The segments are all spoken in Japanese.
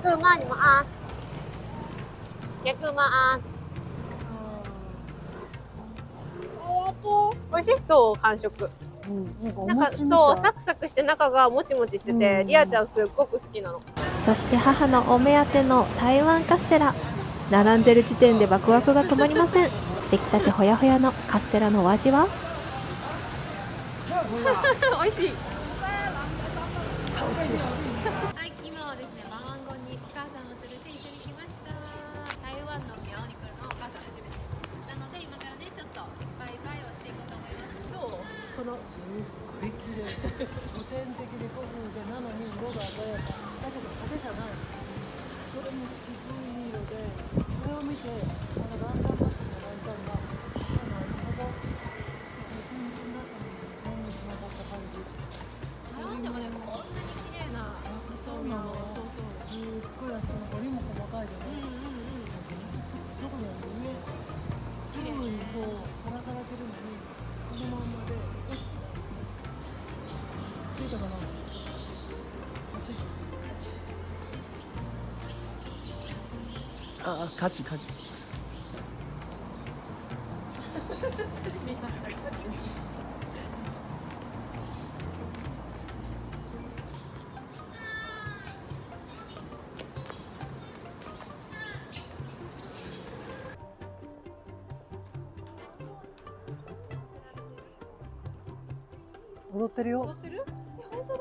100万你们安100万安美味しいと完食。なんかそうサクサクして中がもちもちしてて、リアちゃんすっごく好きなの。 そして母のお目当ての台湾カステラ、並んでる時点でワクワクが止まりません。出来たてほやほやのカステラのお味は美味しい。 はい、今はですね、マンゴンにお母さんを連れて一緒に来ました。台湾のミャオに来るのお母さん初めて。なので今からね、ちょっとバイバイをしていこうと思います。どう？このすっごい綺麗。古典的で古風でなのに色が鮮やか。だけど派手じゃない。それも渋い色で、これを見てランダムバッグのランタンがほぼ日本の中に全部つながった感じ。 台湾でもね、こんなに綺麗な照明を、そうそう。 すっごいあそこの彫りも細かいじゃない。どこにあるの上綺麗にそうさらされてるのにこのまんまで落ちてない。ついたかな。あ、火事。踊ってるよ。 踊ってる？本当だ。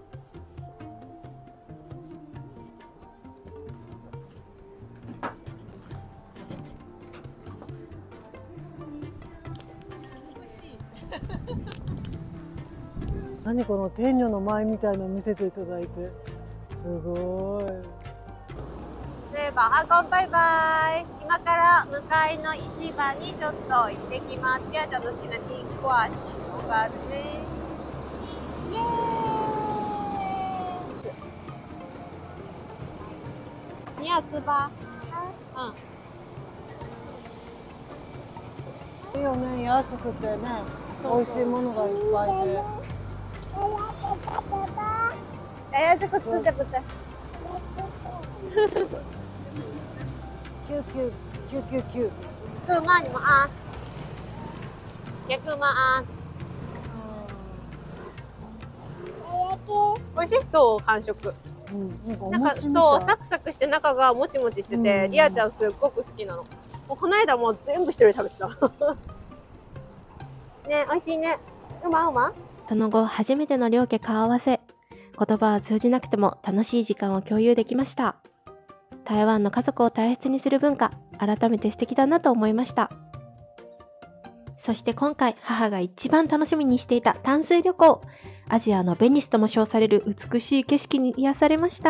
何この天女の舞みたいなの見せていただいて、すごい。 で、バハコンバイバイ。今から向かいの市場にちょっと行ってきます。リアちゃんの好きなティンコアチがあるね。イエーイ。你要吃吧？ いいよね、安くてね、美味しいものがいっぱいで。 哎呀，这个吃的不对。 999。 100万你们安100万安美味しいと完食。なんかそうサクサクして中がもちもちしてて、リアちゃんすっごく好きなの。もうこの間もう全部一人で食べてた。ね、美味しいね。うま。 その後、初めての両家顔合わせ。言葉は通じなくても楽しい時間を共有できました。台湾の家族を大切にする文化、改めて素敵だなと思いました。そして今回、母が一番楽しみにしていた淡水旅行。アジアのベニスとも称される美しい景色に癒されました。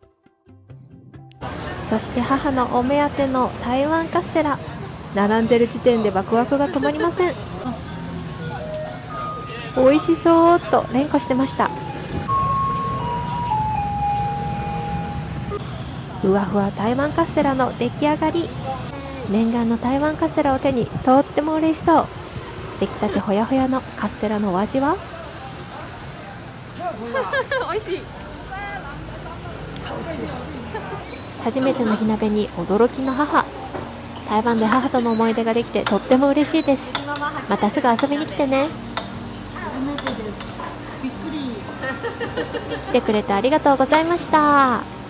そして母のお目当ての台湾カステラ。並んでる時点でワクワクが止まりません。美味しそうと連呼してました。ふわふわ台湾カステラの出来上がり。念願の台湾カステラを手にとっても嬉しそう。出来たてほやほやのカステラのお味は美味しい。 初めての火鍋に驚きの母。台湾で母との思い出ができてとっても嬉しいです。またすぐ遊びに来てね。 初めてです。びっくり。 来てくれてありがとうございました。